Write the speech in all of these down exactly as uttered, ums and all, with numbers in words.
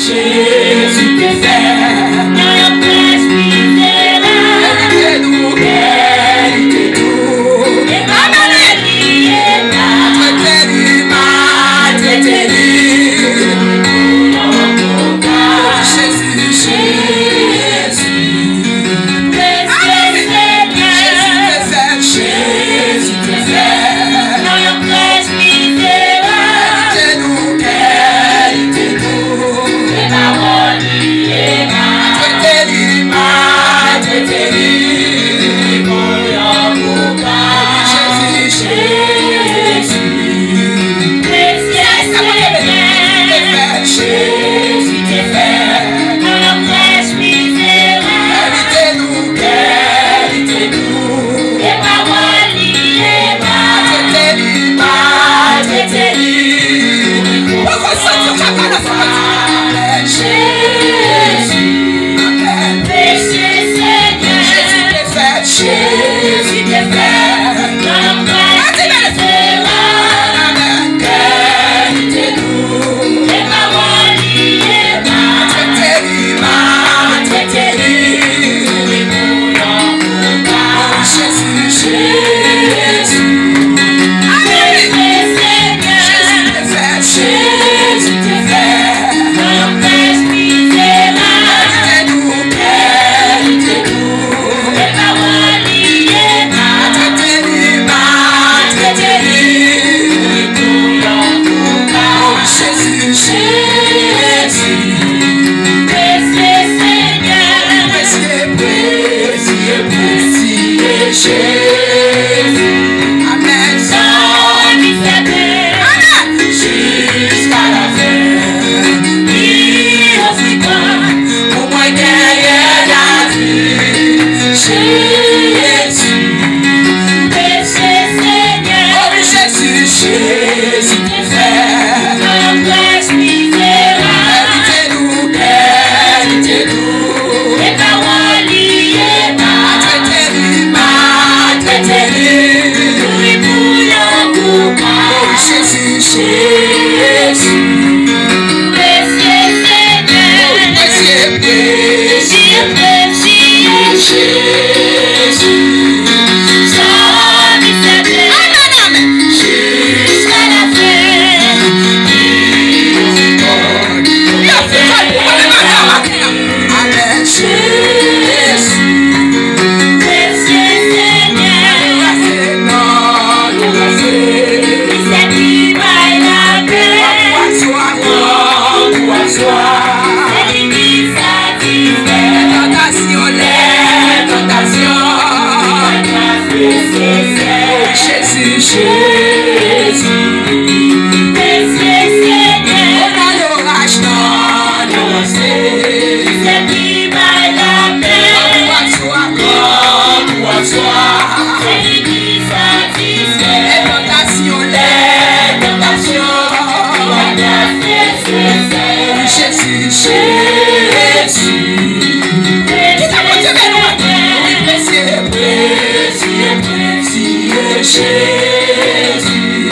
Jésus te fait. Dans la presse misérable. Qualité nous, qualité nous. Et ma maladie est là. Traitez-lui, ma traitez-lui. Jésus, Jésus. Amen. Jésus te fait. Jésus te fait. Dans la presse misérable. Qualité nous, qualité nous. Et ma maladie est là. Traitez-lui, ma traitez-lui. Jésus, Jésus. Jésus te fait. Dans la presse misérable. Qualité-nous, qualité-nous. Et ma maladie est là. Traitez-lui, ma traitez-lui. Pourquoi ça ne tient pas la foi? Jésus. Amen. Précieux Seigneur. Jésus te fait. Jésus te fait. Dans la presse misérable. Amen. Qualité-nous. Et ma maladie est là. Traitez-lui, ma traitez-lui. Jésus, Jésus. Amen. Jésus te fait. Jésus te fait. Dans la presse misérable. Qualité-nous, qualité-nous. Et ma maladie est là. Traitez-lui, ma traitez-lui. Jésus, Jésus. Précieux Seigneur. Précieux, précieux, précieux Jésus. Amen. Son miséricorde. Amen. Jusqu'à la fin. Il aussi quand pour moi derrière la vie. Jésus. Précieux Seigneur. Oh Jésus, Jésus te fait. Dans la presse misérable. Qualité-nous, qualité-nous. Et ma maladie est là. Traitez-lui, ma traitez-lui. Nous bouillons coupable. Jésus, Jésus. Précieux Seigneur. Précieux, précieux, précieux Jésus. Son miséricorde. Amen. Jusqu'à la fin. Miséricorde. Amen. Jésus. Précieux Seigneur. Non, non, non. C'est qui vaille la paix. Toi, toi, toi. C'est lui qui satisfait. Tentation, les tentations. Jésus, Jésus. Précieux Seigneur. Dans l'orage, non, non, c'est. C'est qui vaille la paix. Toi, toi, toi, toi. C'est lui qui satisfait. Les tentations, les tentations. Jésus, Jésus. Oui, précieux, précieux, précieux Jésus.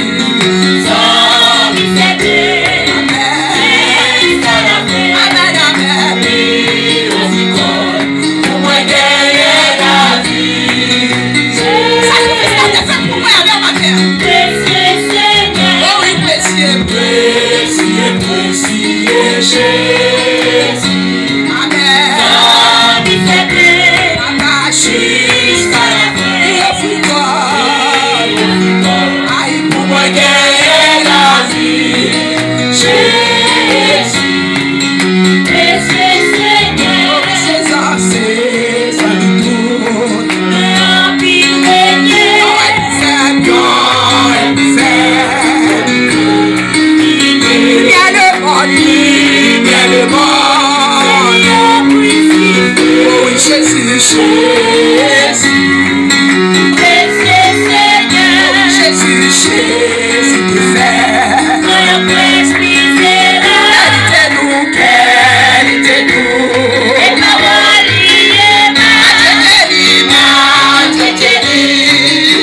Son miséricorde. Amen. Amen, amen. Miséricorde. Pour moi derrière la vie. Sacrifice ta fait pour moi avec ma terre. Précieux Seigneur. Oh oui, précieux, précieux, précieux Jésus. Amen. Son miséricorde. Amen. Jusqu'à la fin. Miséricorde. Aïe, pour moi derrière la vie. Jésus. Précieux Seigneur. César, César du tout. L'empire de Dieu. Oh, elle fait bon, elle fait. Il y a le monde, il y a le monde. Oh, Jésus, Jésus. Précieux Seigneur. Oh, Jésus, Jésus te fait. Dans la presse misérable. Qualité-nous, qualité-nous. Et ma maladie est là. Traitez-lui, ma traitez-lui.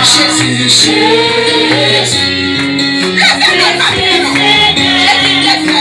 Jésus, Jésus. Levez-le, ma vie.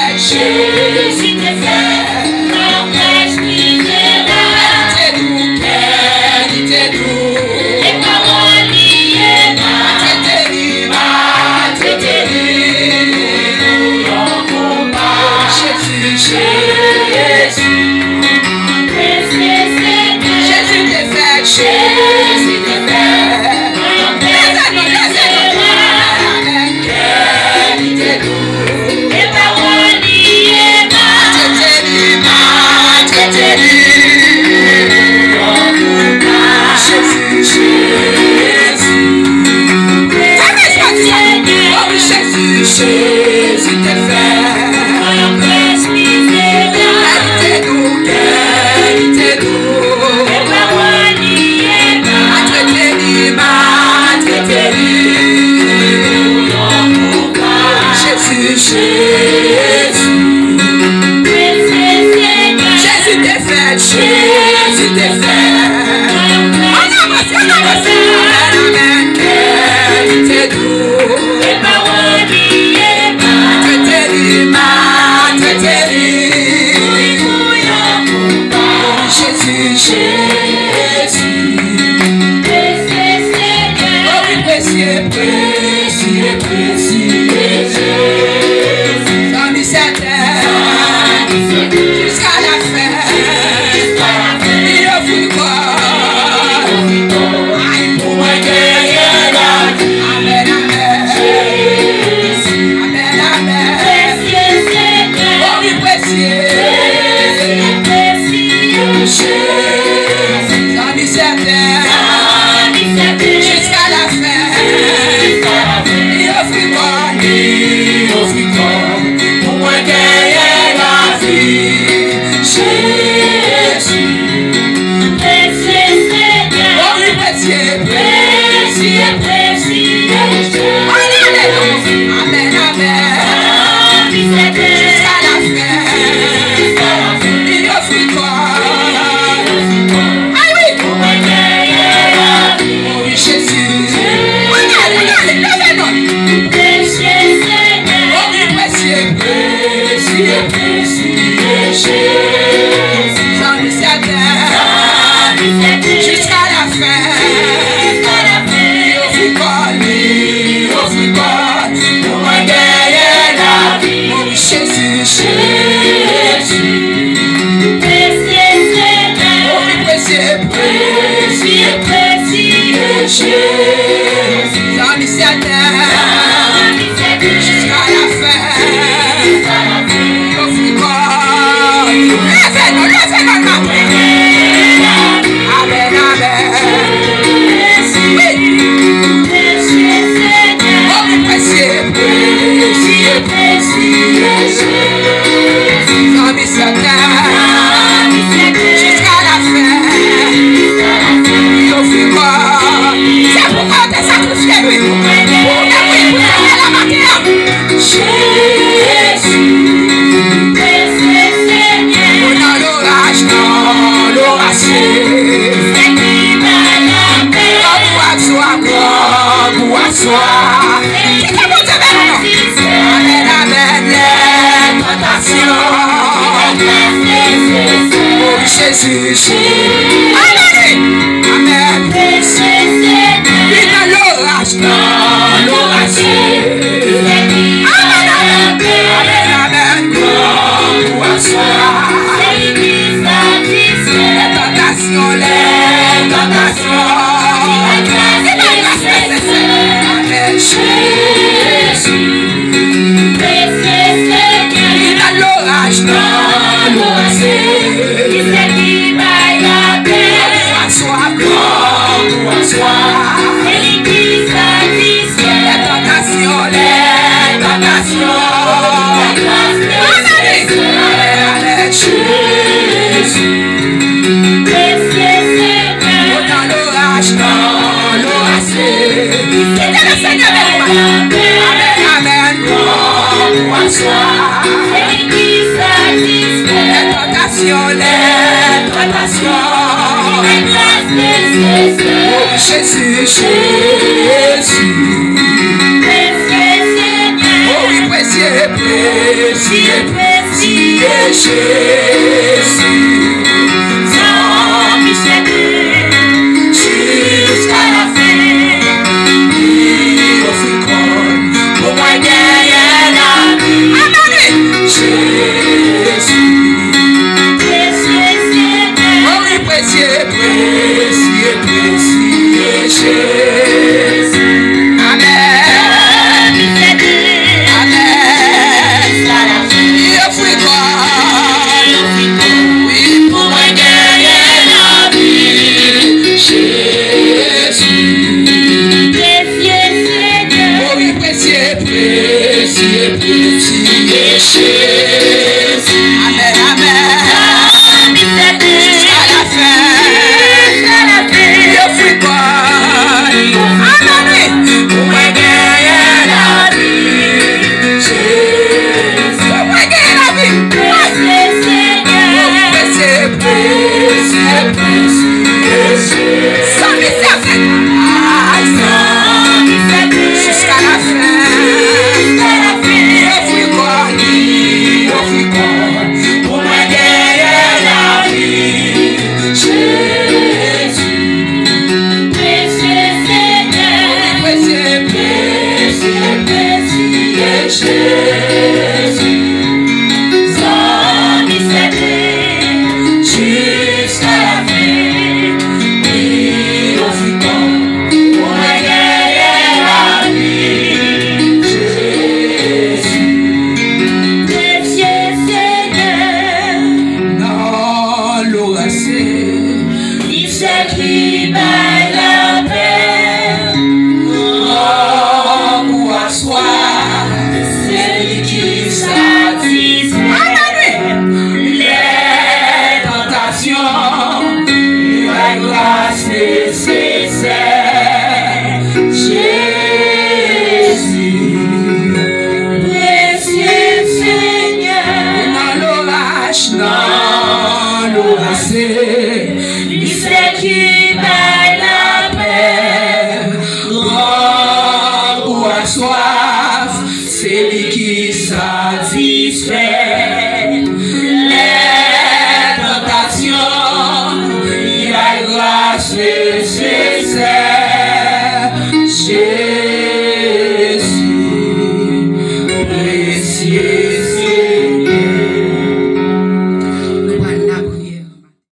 Jésus,